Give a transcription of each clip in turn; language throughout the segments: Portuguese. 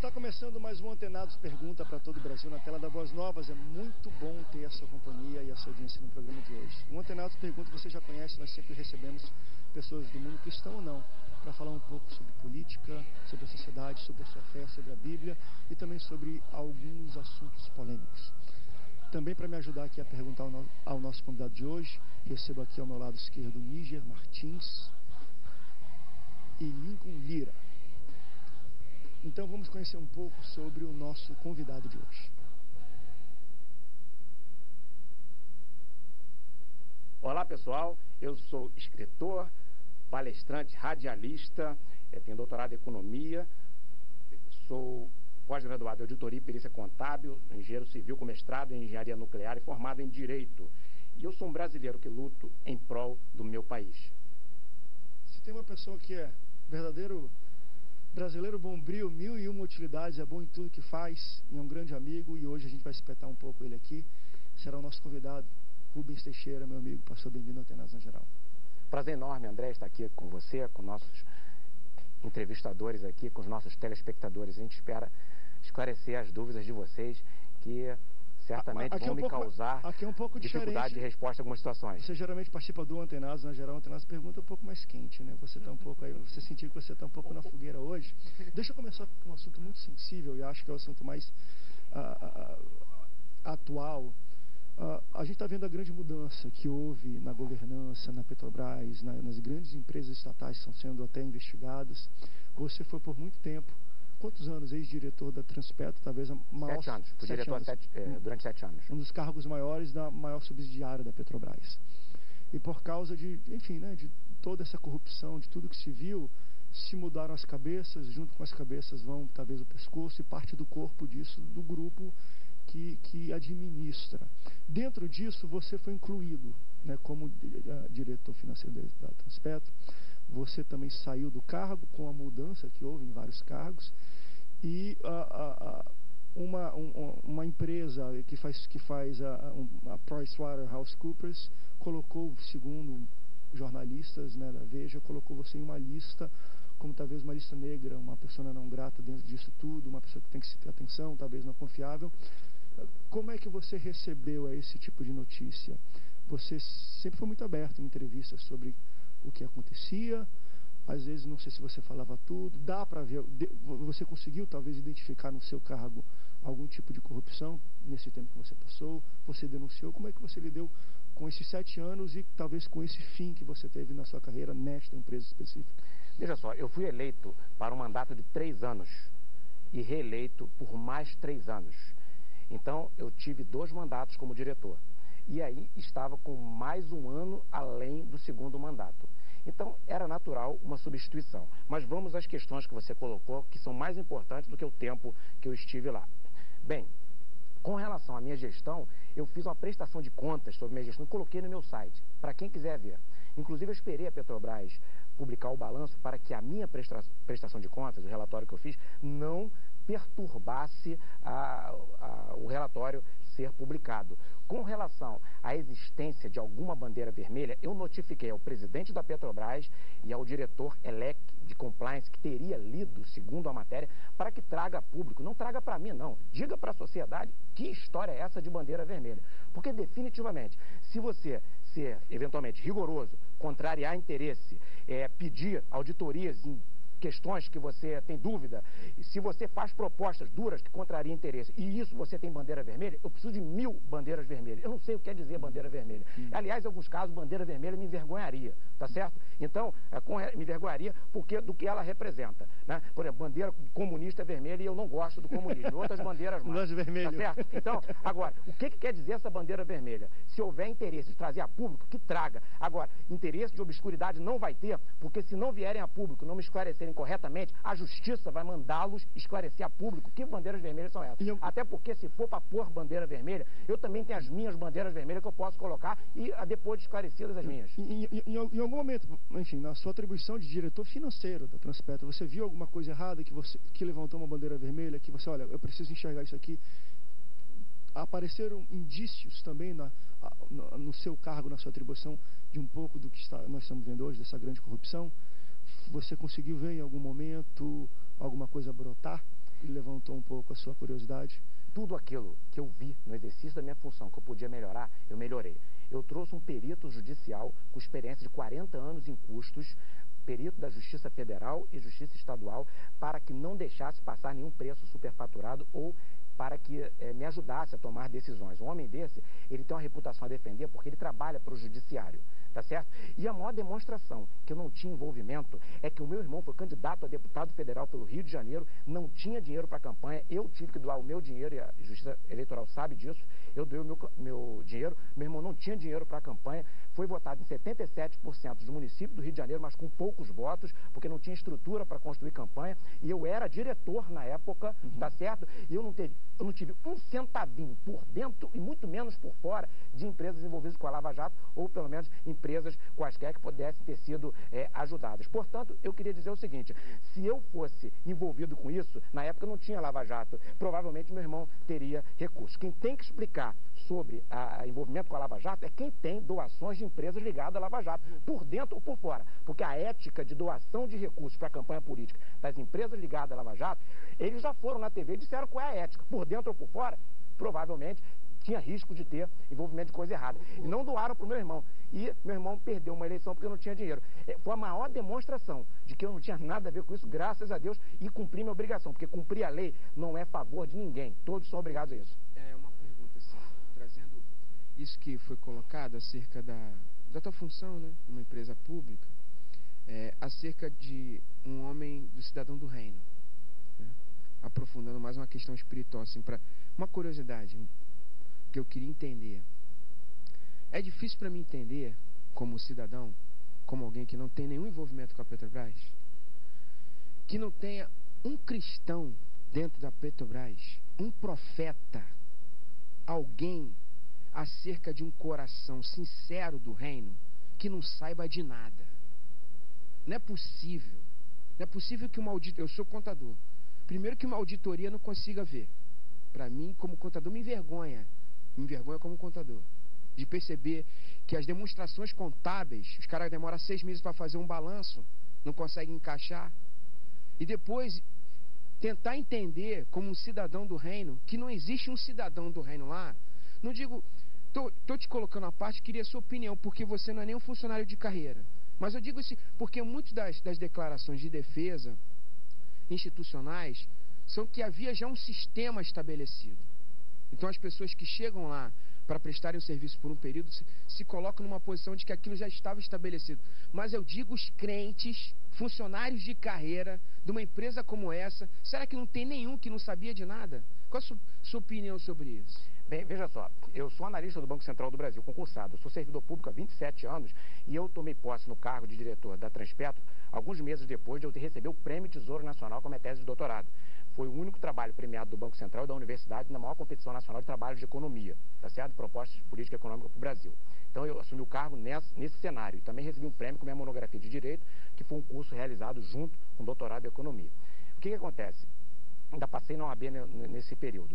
Está começando mais um Antenados Pergunta para todo o Brasil na tela da Voz Novas. É muito bom ter a sua companhia e a sua audiência no programa de hoje. O Antenados Pergunta você já conhece, nós sempre recebemos pessoas do mundo cristão ou não, para falar um pouco sobre política, sobre a sociedade, sobre a sua fé, sobre a Bíblia e também sobre alguns assuntos polêmicos. Também para me ajudar aqui a perguntar ao nosso convidado de hoje, recebo aqui ao meu lado esquerdo Níger Martins e Lincoln Lira. Então vamos conhecer um pouco sobre o nosso convidado de hoje. Olá pessoal, eu sou escritor, palestrante, radialista, tenho doutorado em economia, sou pós-graduado em auditoria e perícia contábil, engenheiro civil com mestrado em engenharia nuclear e formado em direito. E eu sou um brasileiro que luto em prol do meu país. Se tem uma pessoa que é verdadeiro brasileiro bombril, 1001 utilidades, é bom em tudo que faz, e é um grande amigo, e hoje a gente vai espetar um pouco ele aqui, será o nosso convidado, Rubens Teixeira, meu amigo, pastor, bem-vindo ao Antenados na Geral. Prazer enorme, André, estar aqui com você, com nossos entrevistadores aqui, com os nossos telespectadores. A gente espera esclarecer as dúvidas de vocês, que certamente vão me causar dificuldade de resposta a algumas situações. Você geralmente participa do Antenados na Geral. O Antenados Pergunta um pouco mais quente, né? Você está um pouco aí, você sentiu que você está um pouco na fogueira hoje. Deixa eu começar com um assunto muito sensível, e acho que é o assunto mais atual. A gente está vendo a grande mudança que houve na governança, na Petrobras, nas grandes empresas estatais que estão sendo até investigadas. Você foi por muito tempo, quantos anos, ex-diretor da Transpetro, talvez a maior... 7 anos, fui diretor durante 7 anos. Um dos cargos maiores da maior subsidiária da Petrobras. E por causa de, enfim, né, de toda essa corrupção, de tudo que se viu, se mudaram as cabeças, junto com as cabeças vão talvez o pescoço e parte do corpo disso, do grupo que administra. Dentro disso, você foi incluído, né, como diretor financeiro da Transpetro. Você também saiu do cargo com a mudança que houve em vários cargos. E uma empresa que faz a PricewaterhouseCoopers colocou, segundo jornalistas, né, da Veja, colocou você em uma lista, como talvez uma lista negra, uma pessoa não grata dentro disso tudo, uma pessoa que tem que se ter atenção, talvez não confiável. Como é que você recebeu esse tipo de notícia? Você sempre foi muito aberto em entrevistas sobre o que acontecia, às vezes não sei se você falava tudo, dá para ver, você conseguiu talvez identificar no seu cargo algum tipo de corrupção nesse tempo que você passou, você denunciou, como é que você lidou com esses 7 anos e talvez com esse fim que você teve na sua carreira nesta empresa específica? Veja só, eu fui eleito para um mandato de 3 anos e reeleito por mais 3 anos. Então, eu tive 2 mandatos como diretor. E aí estava com mais um ano além do segundo mandato. Então, era natural uma substituição. Mas vamos às questões que você colocou, que são mais importantes do que o tempo que eu estive lá. Bem, com relação à minha gestão, eu fiz uma prestação de contas sobre minha gestão e coloquei no meu site, para quem quiser ver. Inclusive, eu esperei a Petrobras publicar o balanço para que a minha prestação de contas, o relatório que eu fiz, não perturbasse o relatório ser publicado. Com relação à existência de alguma bandeira vermelha, eu notifiquei ao presidente da Petrobras e ao diretor elect de compliance, que teria lido, segundo a matéria, para que traga a público. Não traga para mim, não. Diga para a sociedade que história é essa de bandeira vermelha. Porque, definitivamente, se você ser, eventualmente, rigoroso, contrariar interesse, pedir auditorias em questões que você tem dúvida, e se você faz propostas duras que contrariam interesse, e isso você tem bandeira vermelha, eu preciso de 1000 bandeiras vermelhas. Eu não sei o que quer dizer bandeira vermelha. Aliás, em alguns casos, bandeira vermelha me envergonharia, tá certo? Então, me envergonharia porque do que ela representa, né? Por exemplo, bandeira comunista é vermelha e eu não gosto do comunismo. Outras bandeiras mais. Gosto de vermelho. Tá certo? Então, agora, o que quer dizer essa bandeira vermelha? Se houver interesse de trazer a público, que traga. Agora, interesse de obscuridade não vai ter, porque se não vierem a público, não me esclarecerem corretamente, a justiça vai mandá-los esclarecer a público que bandeiras vermelhas são essas. Até porque se for para pôr bandeira vermelha, eu também tenho as minhas bandeiras vermelhas que eu posso colocar e depois de esclarecidas as minhas. Em algum momento, enfim, na sua atribuição de diretor financeiro da Transpetro, você viu alguma coisa errada que levantou uma bandeira vermelha, que você, olha, eu preciso enxergar isso aqui? Apareceram indícios também no seu cargo, na sua atribuição, de um pouco do que nós estamos vendo hoje, dessa grande corrupção? Você conseguiu ver em algum momento alguma coisa brotar? levantou um pouco a sua curiosidade? Tudo aquilo que eu vi no exercício da minha função, que eu podia melhorar, eu melhorei. Eu trouxe um perito judicial com experiência de 40 anos em custos, perito da Justiça Federal e Justiça Estadual, para que não deixasse passar nenhum preço superfaturado ou para que me ajudasse a tomar decisões. Um homem desse, ele tem uma reputação a defender porque ele trabalha para o judiciário, tá certo? E a maior demonstração que eu não tinha envolvimento é que o meu irmão foi candidato a deputado federal pelo Rio de Janeiro, não tinha dinheiro para a campanha, eu tive que doar o meu dinheiro, e a Justiça Eleitoral sabe disso, eu doei o meu dinheiro, meu irmão não tinha dinheiro para a campanha, foi votado em 77% dos municípios do Rio de Janeiro, mas com poucos votos, porque não tinha estrutura para construir campanha, e eu era diretor na época, tá certo? E eu não tive um centavinho por dentro e muito menos por fora de empresas envolvidas com a Lava Jato, ou pelo menos empresas quaisquer que pudessem ter sido ajudadas. Portanto, eu queria dizer o seguinte, se eu fosse envolvido com isso, na época não tinha Lava Jato, provavelmente meu irmão teria recursos. Quem tem que explicar sobre envolvimento com a Lava Jato é quem tem doações de empresas ligadas à Lava Jato, por dentro ou por fora. Porque a ética de doação de recursos para a campanha política das empresas ligadas à Lava Jato, eles já foram na TV e disseram qual é a ética. Por dentro ou por fora, provavelmente tinha risco de ter envolvimento de coisa errada. E não doaram para o meu irmão. E meu irmão perdeu uma eleição porque eu não tinha dinheiro. Foi a maior demonstração de que eu não tinha nada a ver com isso, graças a Deus, e cumpri minha obrigação. Porque cumprir a lei não é favor de ninguém. Todos são obrigados a isso. É uma pergunta assim, trazendo isso que foi colocado acerca da tua função, né, numa empresa pública, acerca de um homem, do cidadão do reino, né, aprofundando mais uma questão espiritual, assim, para uma curiosidade que eu queria entender. É difícil para mim entender, como cidadão, como alguém que não tem nenhum envolvimento com a Petrobras, que não tenha um cristão dentro da Petrobras, um profeta, alguém acerca de um coração sincero do reino, que não saiba de nada. Não é possível. Não é possível que uma auditoria... Eu sou contador. Primeiro que uma auditoria não consiga ver. Para mim, como contador, me envergonha como contador, de perceber que as demonstrações contábeis, os caras demoram 6 meses para fazer um balanço, não conseguem encaixar, e depois tentar entender como um cidadão do reino, que não existe um cidadão do reino lá. Não digo, tô te colocando à parte, queria a sua opinião, porque você não é nem um funcionário de carreira, mas eu digo isso porque muitas das declarações de defesa institucionais são que havia já um sistema estabelecido. Então as pessoas que chegam lá para prestarem o serviço por um período se colocam numa posição de que aquilo já estava estabelecido. Mas eu digo os crentes, funcionários de carreira de uma empresa como essa, será que não tem nenhum que não sabia de nada? Qual a sua opinião sobre isso? Bem, veja só, eu sou analista do Banco Central do Brasil, concursado, eu sou servidor público há 27 anos e eu tomei posse no cargo de diretor da Transpetro alguns meses depois de eu receber o Prêmio Tesouro Nacional com a minha tese de doutorado. Foi o único trabalho premiado do Banco Central e da Universidade na maior competição nacional de trabalho de economia, tá certo? Propostas de política econômica para o Brasil. Então eu assumi o cargo nesse cenário e também recebi um prêmio com minha monografia de Direito, que foi um curso realizado junto com o doutorado em Economia. O que acontece? Ainda passei na OAB nesse período.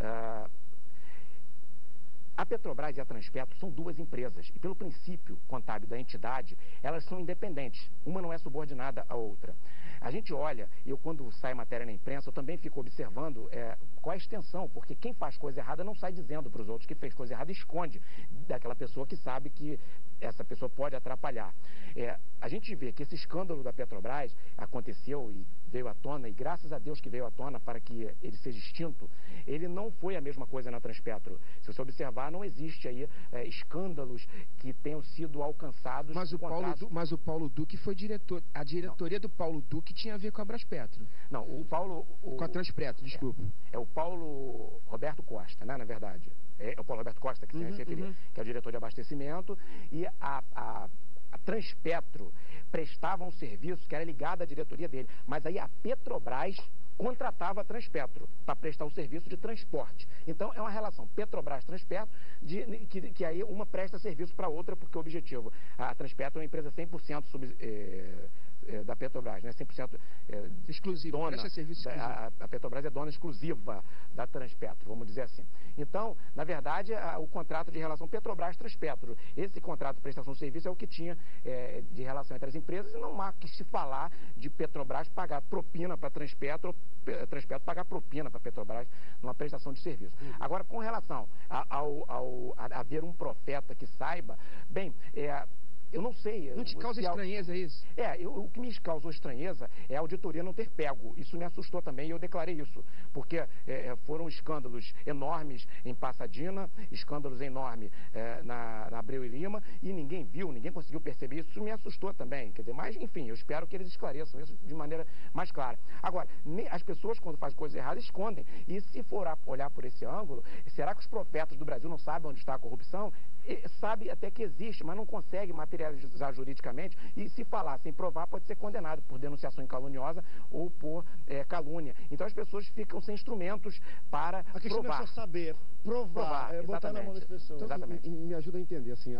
A Petrobras e a Transpetro são duas empresas e pelo princípio contábil da entidade, elas são independentes. Uma não é subordinada à outra. A gente olha, e eu quando sai matéria na imprensa, eu também fico observando qual é a extensão, porque quem faz coisa errada não sai dizendo para os outros que fez coisa errada e esconde daquela pessoa que sabe que essa pessoa pode atrapalhar. A gente vê que esse escândalo da Petrobras aconteceu e veio à tona, e graças a Deus que veio à tona para que ele seja extinto, ele não foi a mesma coisa na Transpetro. Se você observar, não existe aí escândalos que tenham sido alcançados. Mas o Paulo Duque foi diretor. A diretoria do Paulo Duque tinha a ver com a Braspetro. Não, o Paulo... Com a Transpetro, desculpa. É o Paulo Roberto Costa, né, na verdade. É o Paulo Roberto Costa que se referia, que é o diretor de abastecimento, e a Transpetro prestava um serviço que era ligado à diretoria dele, mas aí a Petrobras contratava a Transpetro para prestar o serviço de transporte. Então é uma relação Petrobras-Transpetro, que aí uma presta serviço para a outra, porque o objetivo, a Transpetro é uma empresa 100% da Petrobras, né? 100% exclusiva, dona. A Petrobras é dona exclusiva da Transpetro, vamos dizer assim. Então, na verdade, o contrato de relação Petrobras-Transpetro, esse contrato de prestação de serviço é o que tinha de relação entre as empresas, e não há que se falar de Petrobras pagar propina para Transpetro, Transpetro pagar propina para Petrobras numa prestação de serviço. Agora, com relação a haver um profeta que saiba, bem, eu não sei. Não te causa estranheza isso? O que me causou estranheza é a auditoria não ter pego. Isso me assustou também e eu declarei isso. Porque foram escândalos enormes em Pasadena, escândalos enormes na Abreu e Lima, e ninguém viu, ninguém conseguiu perceber isso. Isso me assustou também. Quer dizer, mas, enfim, eu espero que eles esclareçam isso de maneira mais clara. Agora, as pessoas, quando fazem coisas erradas, escondem. E se for olhar por esse ângulo, será que os profetas do Brasil não sabem onde está a corrupção? Sabe até que existe, mas não consegue materializar juridicamente, e se falar sem provar pode ser condenado por denunciação caluniosa ou por calúnia. Então as pessoas ficam sem instrumentos para provar. A questão não é só saber, provar, botar na mão das pessoas. Então, exatamente. Me ajuda a entender, assim,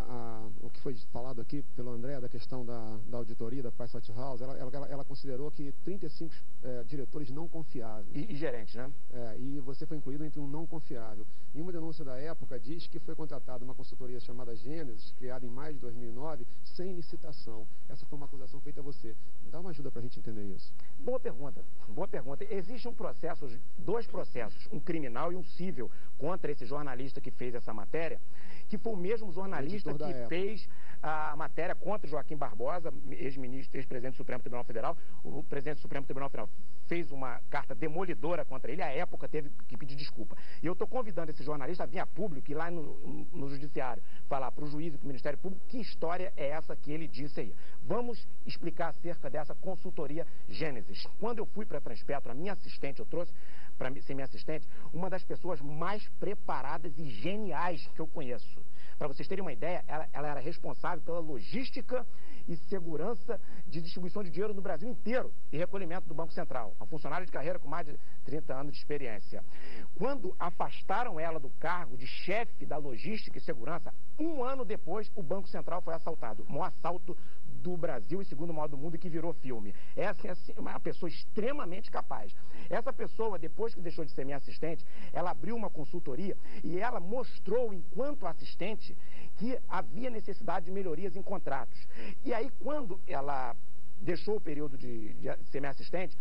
o que foi falado aqui pelo André, da questão da auditoria da Pricewaterhouse, ela considerou que 35 diretores não confiáveis. E gerentes, né? E você foi incluído entre um não confiável. E uma denúncia da época diz que foi contratada uma consultoria chamada Gênesis, criada em maio de 2009, sem licitação. Essa foi uma acusação feita a você. Dá uma ajuda para a gente entender isso. Boa pergunta, boa pergunta. Existem dois processos, um criminal e um civil, contra esse jornalista que fez essa matéria, que foi o mesmo jornalista que fez a matéria contra Joaquim Barbosa, ex-presidente do Supremo Tribunal Federal. O presidente do Supremo Tribunal Federal fez uma carta demolidora contra ele, à época teve que pedir desculpa. E eu estou convidando esse jornalista a vir a público, ir lá no judiciário, falar para o juiz e para o Ministério Público que história é essa que ele disse aí. Vamos explicar acerca dessa consultoria Gênesis. Quando eu fui para a Transpetro, a minha assistente, eu trouxe para ser minha assistente, uma das pessoas mais preparadas e geniais que eu conheço. Para vocês terem uma ideia, ela era responsável pela logística e segurança de distribuição de dinheiro no Brasil inteiro e recolhimento do Banco Central. Uma funcionária de carreira com mais de 30 anos de experiência. Quando afastaram ela do cargo de chefe da logística e segurança, um ano depois o Banco Central foi assaltado. O maior assalto do Brasil e segundo maior do mundo, que virou filme. Essa é uma pessoa extremamente capaz. Essa pessoa, depois que deixou de ser minha assistente, ela abriu uma consultoria e ela mostrou, enquanto assistente, que havia necessidade de melhorias em contratos. E aí, quando ela deixou o período de ser minha assistente,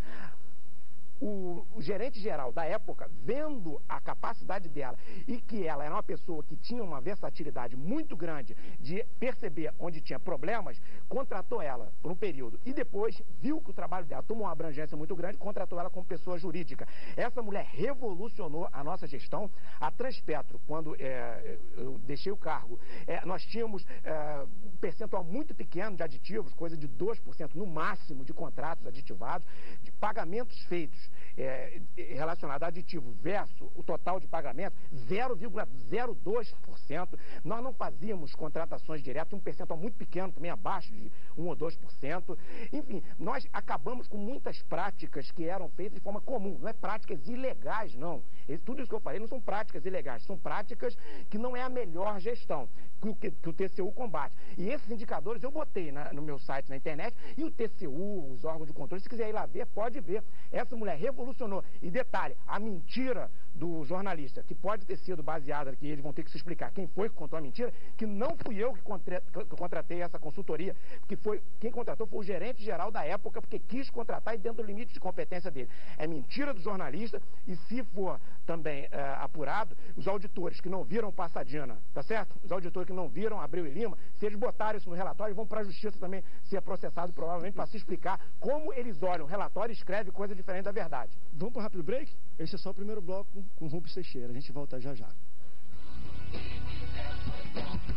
o gerente geral da época, vendo a capacidade dela e que ela era uma pessoa que tinha uma versatilidade muito grande de perceber onde tinha problemas, contratou ela por um período. E depois viu que o trabalho dela tomou uma abrangência muito grande, contratou ela como pessoa jurídica. Essa mulher revolucionou a nossa gestão. A Transpetro, quando eu deixei o cargo, nós tínhamos um percentual muito pequeno de aditivos, coisa de 2% no máximo de contratos aditivados, de pagamentos feitos relacionado a aditivo versus o total de pagamento, 0,02%. Nós não fazíamos contratações diretas, um percentual muito pequeno, também abaixo de 1 ou 2%. Enfim, nós acabamos com muitas práticas que eram feitas de forma comum, não é práticas ilegais, não. Tudo isso que eu falei não são práticas ilegais, são práticas que não é a melhor gestão que o TCU combate. E esses indicadores eu botei no meu site na internet, e o TCU, os órgãos de controle, se quiser ir lá ver, pode ver. Essa mulher revolucionou. E detalhe, a mentira do jornalista, que pode ter sido baseada, que eles vão ter que se explicar quem foi que contou a mentira, que não fui eu que contratei essa consultoria, porque quem contratou foi o gerente geral da época, porque quis contratar e dentro do limite de competência dele. É mentira do jornalista, e se for também apurado, os auditores que não viram Pasadena, tá certo? Os auditores que não viram Abreu e Lima, se eles botarem isso no relatório, vão para a justiça também ser processados, provavelmente, para se explicar como eles olham o relatório e escrevem coisa diferente da verdade. Vamos para um rápido break? Esse é só o primeiro bloco com Rubens Teixeira. A gente volta já já.